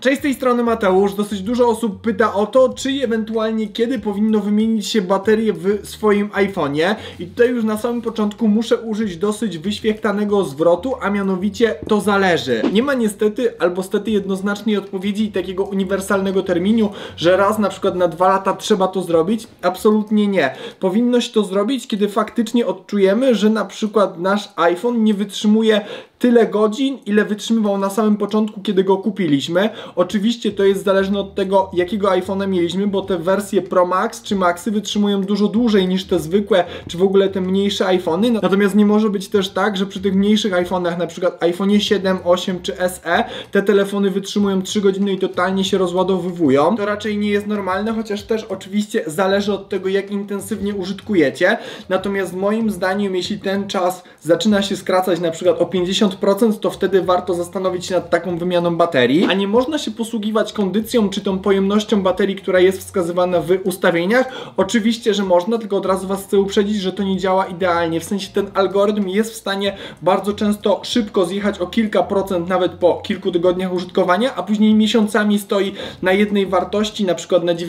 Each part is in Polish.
Cześć, z tej strony Mateusz. Dosyć dużo osób pyta o to, czy ewentualnie kiedy powinno wymienić się baterię w swoim iPhone'ie. I tutaj już na samym początku muszę użyć dosyć wyświechtanego zwrotu, a mianowicie to zależy. Nie ma niestety albo stety jednoznacznej odpowiedzi i takiego uniwersalnego terminu, że raz na przykład na 2 lata trzeba to zrobić. Absolutnie nie. Powinno się to zrobić, kiedy faktycznie odczujemy, że na przykład nasz iPhone nie wytrzymuje tyle godzin, ile wytrzymywał na samym początku, kiedy go kupiliśmy. Oczywiście to jest zależne od tego, jakiego iPhone'a mieliśmy, bo te wersje Pro Max czy Maxy wytrzymują dużo dłużej niż te zwykłe, czy w ogóle te mniejsze iPhony. Natomiast nie może być też tak, że przy tych mniejszych iPhone'ach, na przykład iPhone'ie 7, 8 czy SE, te telefony wytrzymują 3 godziny i totalnie się rozładowywują. To raczej nie jest normalne, chociaż też oczywiście zależy od tego, jak intensywnie użytkujecie. Natomiast moim zdaniem, jeśli ten czas zaczyna się skracać na przykład o 50%, to wtedy warto zastanowić się nad taką wymianą baterii. A nie można się posługiwać kondycją czy tą pojemnością baterii, która jest wskazywana w ustawieniach? Oczywiście, że można, tylko od razu Was chcę uprzedzić, że to nie działa idealnie. W sensie ten algorytm jest w stanie bardzo często szybko zjechać o kilka procent, nawet po kilku tygodniach użytkowania, a później miesiącami stoi na jednej wartości, na przykład na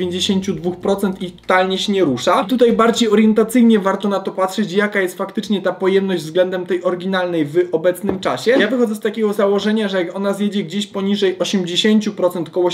92% i totalnie się nie rusza. I tutaj bardziej orientacyjnie warto na to patrzeć, jaka jest faktycznie ta pojemność względem tej oryginalnej w obecnym czasie. Ja wychodzę z takiego założenia, że jak ona zjedzie gdzieś poniżej 80%, koło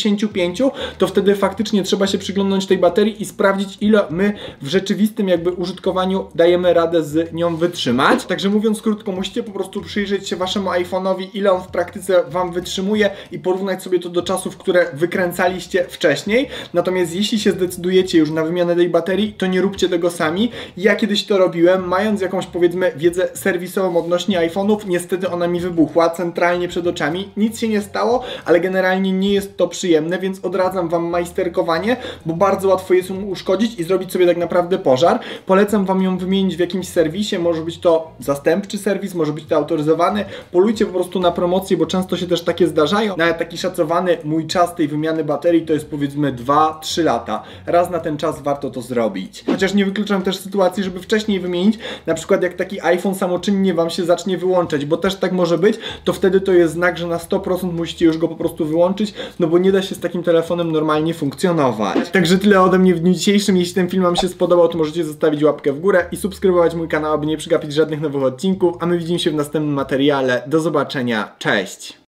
75%, to wtedy faktycznie trzeba się przyglądnąć tej baterii i sprawdzić, ile my w rzeczywistym jakby użytkowaniu dajemy radę z nią wytrzymać. Także mówiąc krótko, musicie po prostu przyjrzeć się Waszemu iPhone'owi, ile on w praktyce Wam wytrzymuje i porównać sobie to do czasów, które wykręcaliście wcześniej. Natomiast jeśli się zdecydujecie już na wymianę tej baterii, to nie róbcie tego sami. Ja kiedyś to robiłem, mając jakąś, powiedzmy, wiedzę serwisową odnośnie iPhone'ów. Niestety ona mi wybuchła centralnie przed oczami. Nic się nie stało, ale generalnie nie jest to przyjemne, więc odradzam Wam majsterkowanie, bo bardzo łatwo jest ją uszkodzić i zrobić sobie tak naprawdę pożar. Polecam Wam ją wymienić w jakimś serwisie, może być to zastępczy serwis, może być to autoryzowany. Polujcie po prostu na promocje, bo często się też takie zdarzają. Nawet taki szacowany mój czas tej wymiany baterii to jest powiedzmy 2-3 lata. Raz na ten czas warto to zrobić. Chociaż nie wykluczam też sytuacji, żeby wcześniej wymienić, na przykład jak taki iPhone samoczynnie Wam się zacznie wyłączać, bo też tak może być, to wtedy to jest znak, że na 100% musicie już go po prostu wyłączyć, no bo nie da się z takim telefonem normalnie funkcjonować. Także tyle ode mnie w dniu dzisiejszym. Jeśli ten film Wam się spodobał, to możecie zostawić łapkę w górę i subskrybować mój kanał, aby nie przegapić żadnych nowych odcinków, a my widzimy się w następnym materiale. Do zobaczenia, cześć!